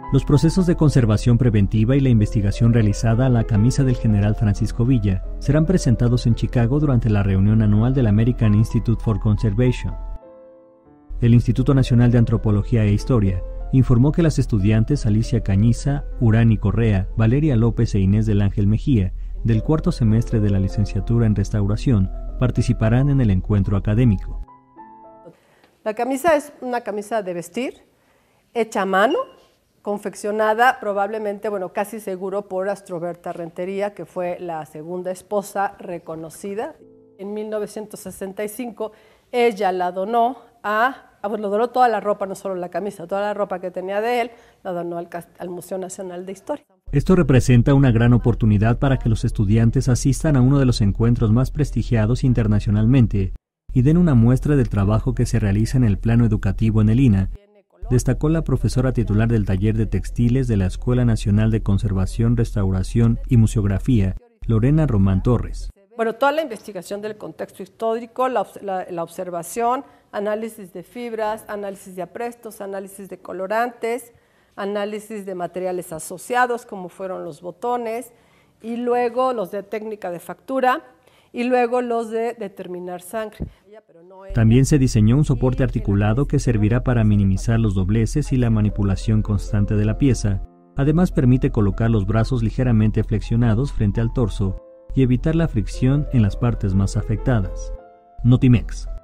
Los procesos de conservación preventiva y la investigación realizada a la camisa del general Francisco Villa serán presentados en Chicago durante la reunión anual del American Institute for Conservation. El Instituto Nacional de Antropología e Historia informó que las estudiantes Alicia Cañiza, Urani Correa, Valeria López e Inés del Ángel Mejía, del cuarto semestre de la licenciatura en Restauración, participarán en el encuentro académico. La camisa es una camisa de vestir, hecha a mano, confeccionada probablemente, casi seguro por Astroberta Rentería, que fue la segunda esposa reconocida. En 1965 ella la donó lo donó toda la ropa, no solo la camisa, toda la ropa que tenía de él, la donó al Museo Nacional de Historia. Esto representa una gran oportunidad para que los estudiantes asistan a uno de los encuentros más prestigiados internacionalmente y den una muestra del trabajo que se realiza en el plano educativo en el INAH, destacó la profesora titular del taller de textiles de la Escuela Nacional de Conservación, Restauración y Museografía, Lorena Román Torres. Toda la investigación del contexto histórico, la observación, análisis de fibras, análisis de aprestos, análisis de colorantes, análisis de materiales asociados, como fueron los botones, y luego los de técnica de factura, y luego los de determinar sangre. También se diseñó un soporte articulado que servirá para minimizar los dobleces y la manipulación constante de la pieza. Además, permite colocar los brazos ligeramente flexionados frente al torso y evitar la fricción en las partes más afectadas. Notimex.